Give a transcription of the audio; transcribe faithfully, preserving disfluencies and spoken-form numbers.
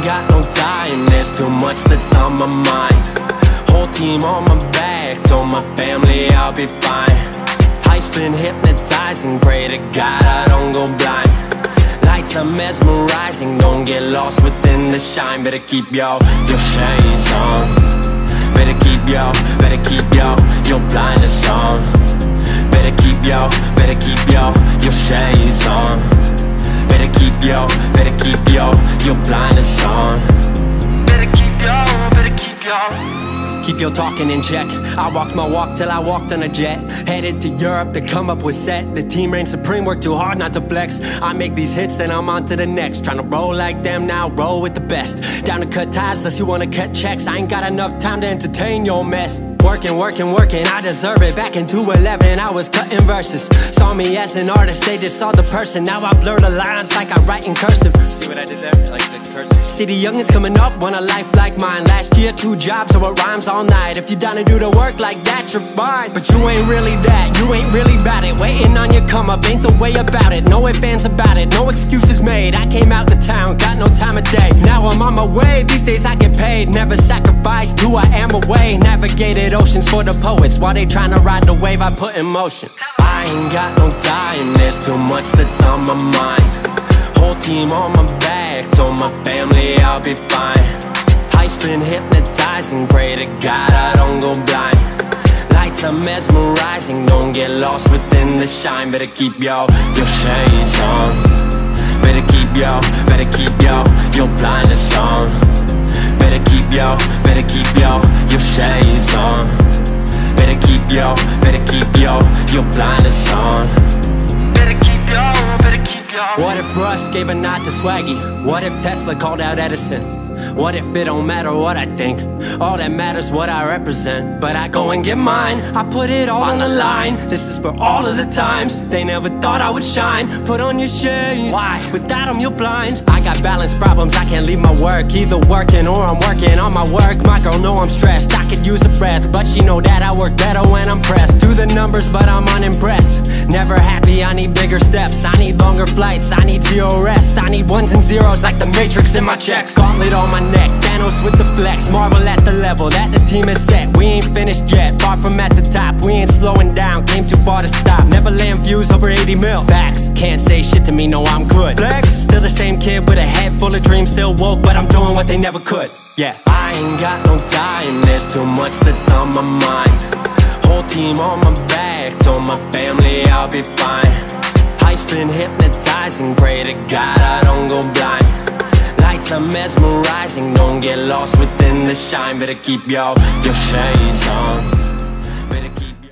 ain't got no time, there's too much that's on my mind. Whole team on my back, told my family I'll be fine. Life's been hypnotizing, pray to God I don't go blind. Lights are mesmerizing, don't get lost within the shine. Better keep your, your shades on. Better keep your, better keep your, your blinders on. Better keep your, better keep your, your shades on. Better keep your, better keep your, your blinders on. Better keep your, better keep your. Keep your talking in check. I walked my walk till I walked on a jet. Headed to Europe to come up with set. The team reigns supreme, work too hard not to flex. I make these hits, then I'm on to the next. Tryna roll like them now, roll with the best. Down to cut ties, unless you wanna cut checks. I ain't got enough time to entertain your mess. Working, working, working, I deserve it. Back in two eleven, I was cutting verses. Saw me as an artist, they just saw the person. Now I blur the lines like I write in cursive. See what I did there? Like the cursive. See the youngins coming up, want a life like mine. Last year, two jobs, so it rhymes all night. If you down to do the work like that, you're fine. But you ain't really that, you ain't really about it. Waiting on your come up, ain't the way about it. No ifs, ands about it, no excuses made. I came out to town, got no time of day. Now I'm on my way, these days I get paid. Never sacrificed who I am away. Navigated oceans for the poets, while they tryna ride the wave I put in motion. I ain't got no time, there's too much that's on my mind. Whole team on my back, told my family I'll be fine. Life's been hypnotizing, pray to God I don't go blind. Lights are mesmerizing, don't get lost within the shine. Better keep your, your shades on. Better keep your, better keep your, your blinders on. Better keep your, better keep your, your shades on. Better keep your, better keep your, your blinders on. Better keep your, better keep your. What if Russ gave a nod to Swaggy? What if Tesla called out Edison? What if it don't matter what I think? All that matters what I represent. But I go and get mine, I put it all on the line. This is for all of the times they never thought I would shine. Put on your shades, why? Without them you're blind. I got balance problems, I can't leave my work. Either working or I'm working on my work. My girl know I'm stressed, I could use a breath, but she know that I work better when I'm pressed. Do the numbers but I'm unimpressed. Never happy, I need bigger steps. I need longer flights, I need zero rest. I need ones and zeros like the Matrix in my checks. Gauntlet on my neck, Thanos with the flex. Marvel at the level that the team is set. We ain't finished yet, far from at the top. We ain't slowing down, came too far to stop. Never land views over eighty mil. Facts, can't say shit to me, no I'm good. Flex, still the same kid with a head full of dreams. Still woke, but I'm doing what they never could. Yeah, I ain't got no time, there's too much that's on my mind. Whole team on my back, told my family I'll be fine. Life's been hypnotizing, pray to God I don't go blind. Lights are mesmerizing, don't get lost within the shine. Better keep your, your shades on.